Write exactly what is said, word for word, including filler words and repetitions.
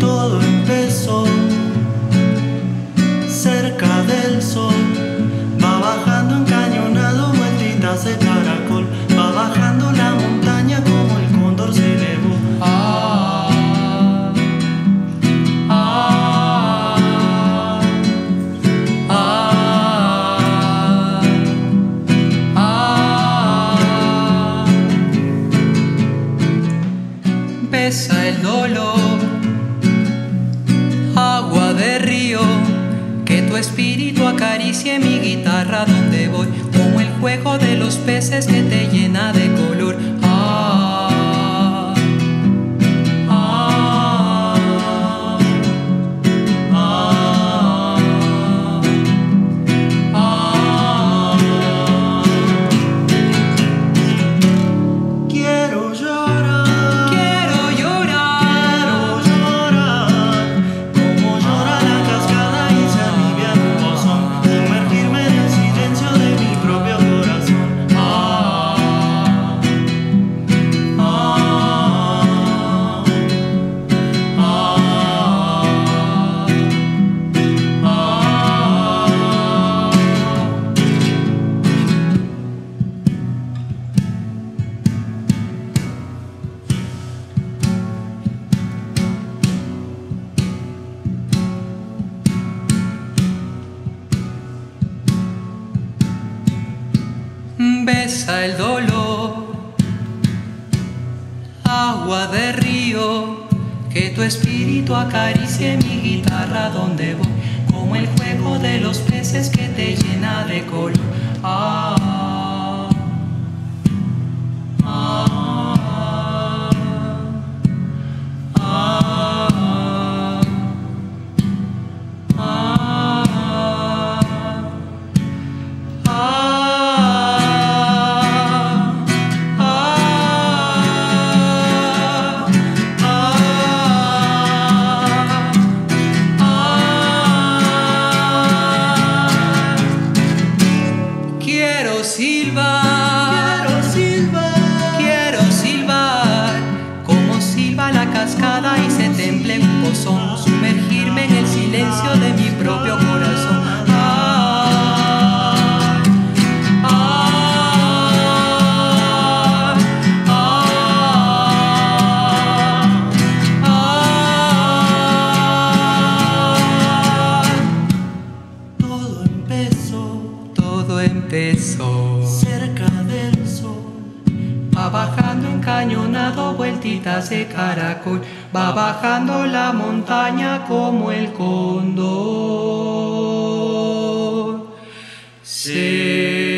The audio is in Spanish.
Todo empezó cerca del sol, va bajando encañonado, vueltitas de caracol, va bajando la montaña como el cóndor se elevó. Ah, ah, ah, ah. Pesa el dolor, agua de río, que tu espíritu acaricie mi guitarra donde voy, como el juego de los peces que te llena de color. Ah, ah, ah, ah. Quiero llorar, quiero llorar, quiero llorar, como llora la cascada y se alivia en un pozón, sumergirme en el silencio de mi propio corazón. Ah, ah, ah, ah. Besa el dolor, agua de río, que tu espíritu acaricie mi guitarra donde voy, como el juego de los peces que te llena de color. Ah, ah, ah, ah, quiero silbar, quiero silbar, quiero silbar, como silba la cascada y se temple un pozón, sumergirme en el silencio de mi propio corazón. Ah, ah, ah, ah. Todo empezó, todo empezó cerca del sol, va bajando encañonado, vueltitas de caracol, va bajando la montaña como el cóndor. Sí.